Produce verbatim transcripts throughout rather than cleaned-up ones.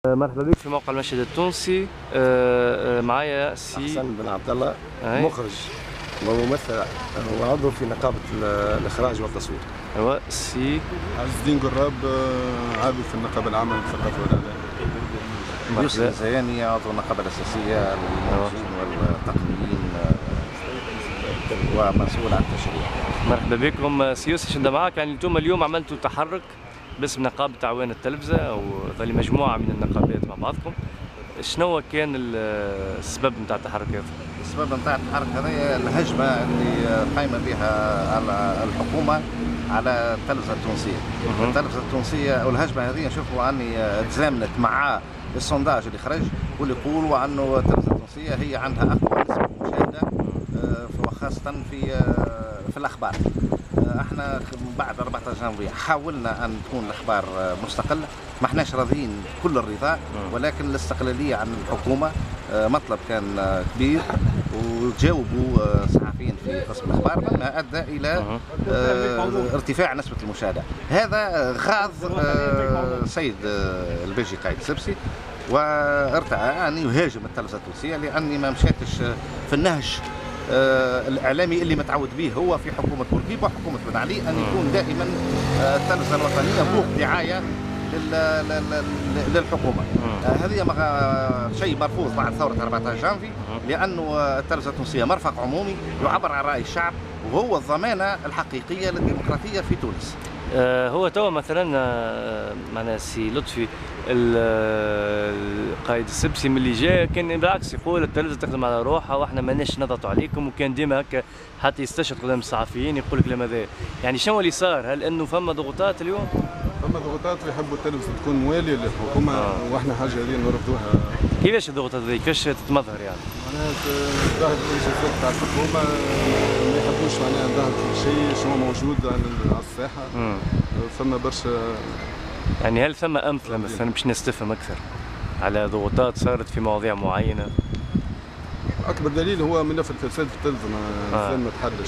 مرحبا بك في موقع المشهد التونسي. معايا سي حسن بن عبد الله، مخرج وممثل وعضو في نقابة الإخراج والتصوير. ايوا سي عز الدين قراب، عضو في النقابة العامة للثقافة والإعلام. يوسف الزياني، عضو النقابة الأساسية للمنتجين والتقنيين ومسؤول عن التشريع. مرحبا بكم سي يوسف. شنو معاك؟ يعني انتم اليوم عملتوا تحرك باسم نقابة أعوان التلفزة أو ظل مجموعة من النقابات مع بعضكم. شنو كان السبب نتاع التحرك هذا؟ السبب نتاع التحرك هذا الهجمة اللي قايمة بها على الحكومة على التلفزة التونسية. التلفزة التونسية والهجمة هذه نشوفوا أني تزامنت مع السونداج اللي خرج واللي يقولوا أنه التلفزة التونسية هي عندها أقوى نسبة مشاهدة وخاصة في في الأخبار. احنا بعد أربعة عشر جانفي حاولنا ان تكون الاخبار مستقله، ما احناش راضيين كل الرضا، ولكن الاستقلاليه عن الحكومه مطلب كان كبير، وجاوبوا صحفيين في قسم الاخبار مما ادى الى ارتفاع نسبه المشاهده. هذا غاض سيد البيجي قايد السبسي وارتأى ان يهاجم التلفزه التونسيه لاني ما مشاتش في النهج آه الاعلامي اللي متعود به هو في حكومه بورقيبه وحكومه بن علي، ان يكون دائما آه التلفزه الوطنيه بوق دعايه للحكومه. آه هذه شيء مرفوض بعد ثوره أربعة عشر جانفي، لانه التلفزه التونسيه مرفق عمومي يعبر عن راي الشعب وهو الضمانه الحقيقيه للديمقراطيه في تونس. آه هو توا مثلا آه معنا سي لطفي القائد السبسي من اللي جاء كان بالعكس يقول التلفزه تخدم على روحها واحنا ماناش نضغطوا عليكم، وكان ديما هكا حتى يستشهد قدام الصحفيين يقول الكلام هذا. يعني شنو اللي صار؟ هل انه فما ضغوطات اليوم؟ فما ضغوطات ويحبوا التلفزه تكون مواليه للحكومه آه. واحنا حاجه هذه نرفضوها. كيفاش الضغوطات هذه؟ كيفاش تتمظهر يعني؟ معناها ظهر الانشاءات تاع الحكومه ما يحبوش معناها ظهر كل شيء شنو موجود على الساحه. مم. فما برشا. يعني هل ثم امثله مثلا باش الناس تفهم اكثر على ضغوطات صارت في مواضيع معينه؟ اكبر دليل هو ملف الفساد في التلفزه ما آه. ما تحلش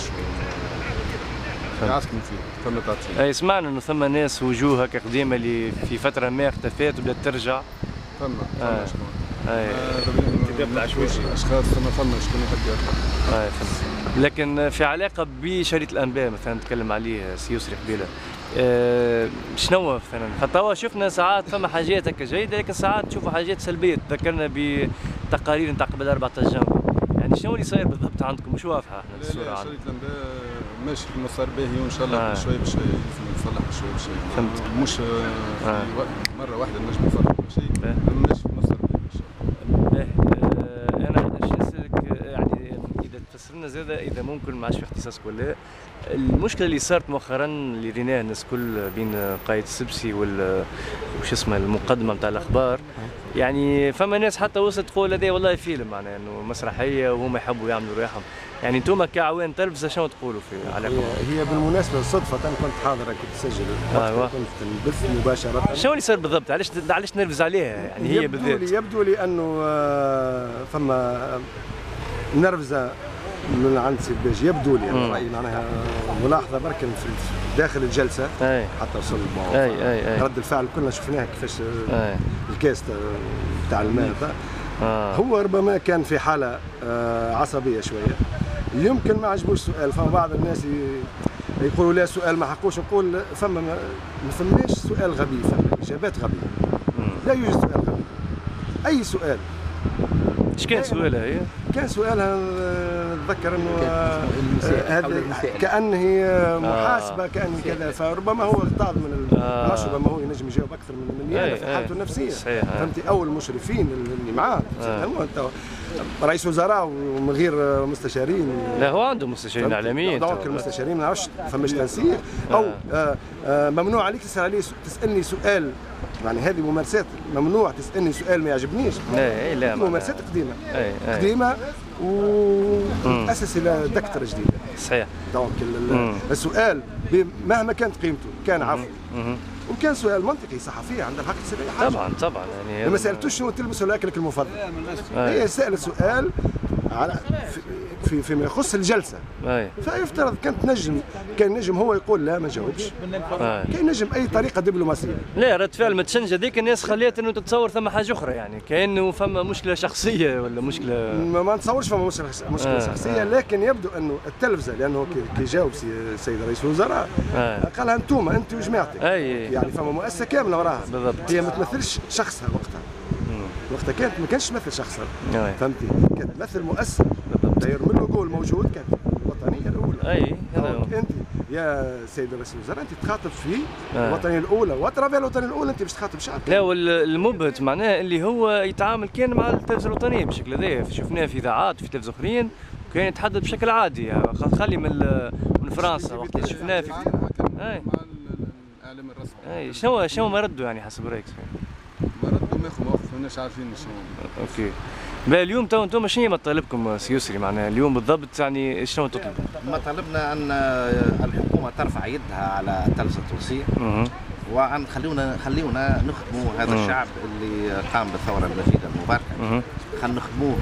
يعسكم فيه ثم تعطيل. اي سمعنا انه ثم ناس وجوه هكا قديمه اللي في فتره ما اختفت وبدات ترجع. ثم ثم شكون؟ اي انتداب العشوائي اشخاص ثم ثم شكون يحب يطلع. اي فهمت. لكن في علاقه بشريط الانباء مثلا نتكلم عليه سي يسري قبيله، أه شنو مثلا؟ حتى هو شفنا ساعات فما حاجات هكا جيده، لكن ساعات نشوفوا حاجات سلبيه. تذكرنا بتقارير نتاع قبل أربعة عشر جانفي. يعني شنو اللي صاير بالضبط عندكم؟ مش واضحه احنا الصوره. لا لا شريط الانباء ماشي في المسار باهي وان شاء الله آه. بشوي بشوي نصلح بشوي بشوي. فهمت. مش في آه. مره واحده نجم نصلح كل شيء، ماشي في المسار باهي ان شاء الله. باهي. انا باش نسالك يعني اذا تفسر لنا زاده اذا ممكن ما عادش في اختصاصك ولا المشكله اللي صارت مؤخرا اللي ريناها الناس كل بين قائد السبسي وال وش اسمه المقدمه نتاع الاخبار. يعني فما ناس حتى وصلت تقول هذا والله فيلم، معناها انه مسرحيه وهم يحبوا يعملوا رياحهم. يعني انتم كعوان تلفزه شنو تقولوا في علاقه؟ هي, هي بالمناسبه صدفه كنت حاضر كنت تسجل آه كنت نبث مباشره. شنو اللي صار بالضبط؟ علاش علاش نرفز عليها يعني هي يبدو بالذات؟ لي يبدو لي انه فما نرفزه من عند سي الباجي، يبدو لي انا رايي معناها ملاحظه بركن في داخل الجلسه. أي. حتى وصل أي أي أي. رد الفعل كلنا شفناها كيفاش الكاس تاع الماء. آه. هو ربما كان في حاله عصبيه شويه، يمكن ما عجبوش سؤال. فما بعض الناس يقولوا لا سؤال ما حقوش. نقول فما ما فماش سؤال غبي، فما اجابات غبيه. لا يوجد سؤال غبي. اي سؤال. ايش كان سؤالها هي؟ كان سؤالها نتذكر انه هذا كأن هي محاسبه كأن كذا، فربما هو اغتاظ من المش، ربما هو ينجم يجاوب اكثر من من في حالته النفسيه. فهمتي؟ او المشرفين اللي معاه رئيس وزراء ومن غير مستشارين. لا هو عنده مستشارين اعلاميين. دونك المستشارين ما نعرفش فماش تنسيق او آه آه ممنوع عليك تسال عليه تسالني سؤال. يعني هذه ممارسات ممنوع تسالني سؤال ما يعجبنيش. لا لا ممارسات قديمه أي أي. قديمه وتاسس الى دكتوره جديده. صحيح. دونك السؤال مهما كانت قيمته كان عفو وكان سؤال منطقي صحفيه عندها الحق تسال اي حاجه. طبعا طبعا يعني ما سالتوش شنو تلبس ولا اكلك المفضل. هي سالت سؤال على في فيما يخص الجلسه. اي فيفترض كانت نجم كان نجم هو يقول لا ما جاوبش، كان نجم اي طريقه دبلوماسيه. لا رد فعل متشنجه هذيك الناس خليت انه تتصور ثم حاجه اخرى، يعني كانه فما مشكله شخصيه ولا مشكله ما, ما نتصورش فما مشكله مشكله آه شخصيه. آه لكن يبدو انه التلفزه لانه كي جاوب السيد رئيس الوزراء آه قالها انتم انت وجماعتك، يعني فما مؤسسه كامله وراها بالضبط، هي ما تمثلش شخصها وقتها. وقتها كانت ما كانش تمثل شخصا، فهمتي؟ كانت تمثل مؤسسه داير من اللوجو الموجود كانت الوطنيه الاولى. اي هذا هو. انت يا سيد رئيس الوزراء انت تخاطب في آه. الوطنيه الاولى، وترى الوطنيه الاولى انت باش تخاطب شعب. لا والمبهت معناه اللي هو يتعامل كان مع التلفزه الوطنيه بالشكل هذا، شفناه في اذاعات في تلفزه اخرين وكان يتحدث بشكل عادي، يعني خلي من من فرنسا وقت اللي شفناه في اي مع الاعلام الرسمي. اي شنو شنو ما ردوا يعني حسب رايك؟ ما ردوا ماخذ موقف ماناش عارفين شنو. اوكي. بقى اليوم تو انتم شنو مطالبكم سي يسري معناها اليوم بالضبط، يعني شنو تطلب؟ مطالبنا ان الحكومه ترفع يدها على التلفزه التونسيه وان خلونا خلونا نخدموا هذا الشعب اللي قام بالثوره المجيده المباركه، خلينا نخدموه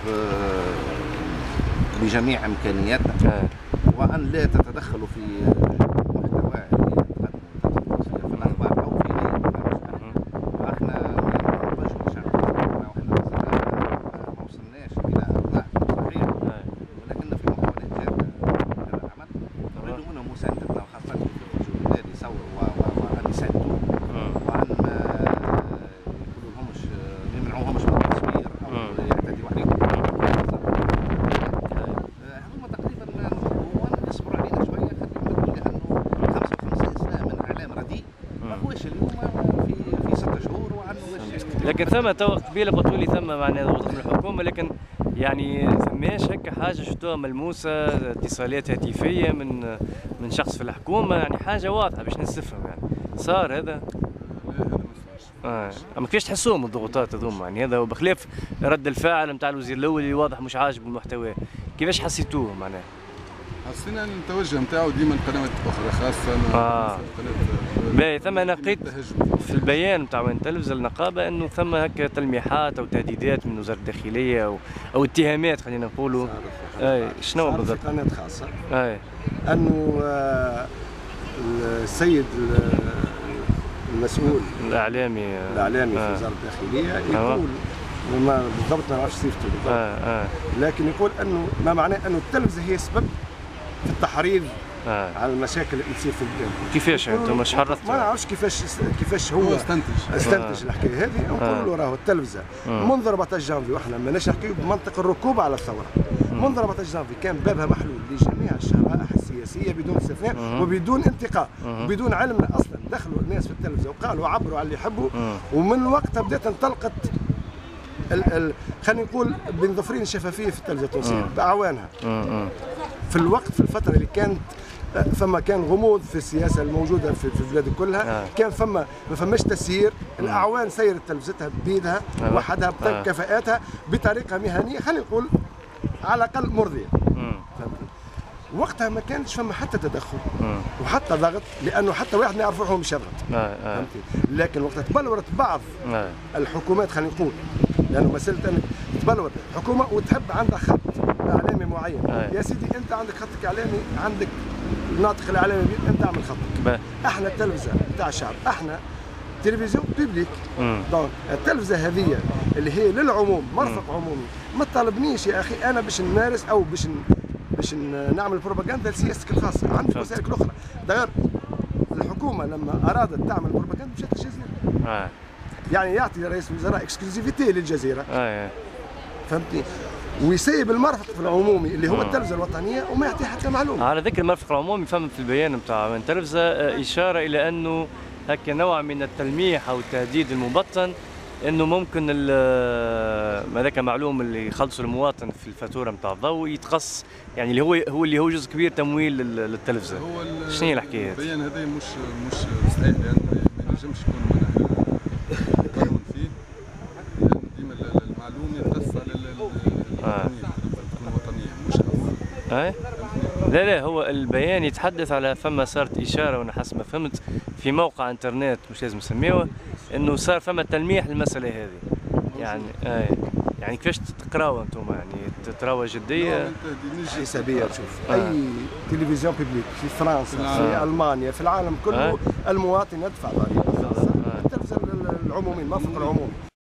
بجميع امكانياتنا وان لا تتدخلوا في محتوى اللي تقدمه التلفزه التونسيه في الاخبار او في اي برنامج. احنا نوجهوا شعبنا واحنا ما وصلناش الى ارضاء صحيح، ولكن في محاولات جاده هذا العمل نريد منهم مساندتنا وخاصه في الوجود الذي يصوروا وان يساندوه وان ما يقولوا لهمش ما يمنعوهمش من التصوير او يعتدوا عليهم. هذوما تقريبا ما نطلبوا وان يصبروا علينا شويه، خليهم يقولوا لانه خمسة وخمسين سنه من اعلام رديء ما هوش اليوم في في ستة شهور وعنه واش. لكن ثم تو قبيله قلت لي ثم معناها ضغط من الحكومه، لكن يعني ثماش هكا حاجه شفتوها ملموسه، اتصالات هاتفيه من من شخص في الحكومه، يعني حاجه واضحه باش الناس تفهم يعني صار هذا؟ لا هذا ما اه اما كيفاش تحسوهم الضغوطات هذوما؟ يعني هذا بخلاف رد الفعل نتاع الوزير الاول اللي واضح مش عاجبه المحتوى، كيفاش حسيتوه معناها؟ حسينا ان التوجه نتاعو ديما القنوات الاخرى خاصه اه باهي. ثم انا لقيت في البيان نتاع وين تلفزه النقابه انه ثم هكا تلميحات او تهديدات من وزاره الداخليه او او اتهامات خلينا نقولوا. اي شنو بالضبط؟ في قناه خاصه اي انه آه السيد المسؤول الاعلامي الاعلامي آه. في وزاره الداخليه يقول ما بالضبط ما نعرفش صيغته بالضبط آه آه. لكن يقول انه ما معناه انه التلفزه هي سبب في التحريض آه. على المشاكل اللي تصير في البلاد. كيفاش انتم مش حرضتوا؟ ما نعرفش كيفاش كيفاش هو استنتج استنتج آه. الحكايه هذه. نقولوا له راهو التلفزه آه. منذ أربعة عشر جانفي واحنا ماناش نحكيو بمنطق الركوب على الثوره، منذ أربعة عشر جانفي كان بابها محلول لجميع الشرائح السياسيه بدون استثناء وبدون انتقاء وبدون علمنا اصلا. دخلوا الناس في التلفزه وقالوا عبروا على اللي يحبوا، ومن وقتها بدات انطلقت خلينا نقول بين ظفرين الشفافيه في التلفزه التونسيه باعوانها. في الوقت في الفتره اللي كانت فما كان غموض في السياسه الموجوده في البلاد كلها، كان فما ما فماش تسيير، الاعوان سيرت تلفزتها بيدها وحدها بكفاءاتها بطريقه مهنيه خلينا نقول على الاقل مرضيه. فهمتني؟ وقتها ما كانش فما حتى تدخل وحتى ضغط، لانه حتى واحد ما يعرف روحه مش يضغط. فهمتني؟ لكن وقتها تبلورت بعض الحكومات خلينا نقول، لانه مساله انك تبلور حكومه وتحب عندها خط اعلامي معين. يا سيدي انت عندك خطك اعلامي، عندك الناطق الاعلامي انت اعمل خطك. احنا التلفزه بتاع الشعب، احنا تلفزيون بيبليك. دونك التلفزه هذه اللي هي للعموم مرفق عمومي، ما تطالبنيش يا اخي انا باش نمارس او باش باش نعمل بروباغندا لسياستك الخاصه، عندك وسائلك الاخرى. دغير الحكومه لما ارادت تعمل بروباغندا مشات الجزيره. آه. يعني يعطي رئيس الوزراء اكسكلوزيفيتي للجزيره. آه. فهمتني؟ ويسيب المرفق في العمومي اللي هو التلفزه الوطنيه وما يعطي حتى معلومه. على ذكر المرفق العمومي فهم في البيان نتاع التلفزه اشاره الى انه هكا نوع من التلميح او التهديد المبطن، انه ممكن هذاك معلوم اللي يخلصوا المواطن في الفاتوره نتاع الضوء يتقص، يعني اللي هو هو اللي هو جزء كبير تمويل للتلفزه. شنو هي الحكايه؟ البيان هذا مش مش صحيح، لان ما ينجمش يكون معناها قانون فيه، لان ديما المعلوم يتقص على الوطنيه، تكون وطنيه مش خاصه. اي لا لا هو البيان يتحدث على فما صارت اشاره وانا حسب ما فهمت في موقع انترنت مش لازم نسميوه انه صار فما تلميح للمساله هذه. يعني اي يعني كيفاش تقراوا انتم يعني تراوى جديه حسابيه؟ شوف آه. اي تلفزيون بيبليك في فرنسا في المانيا في العالم كله آه. المواطن يدفع ضريبه خاصه التلفزه العمومي المرفق العمومي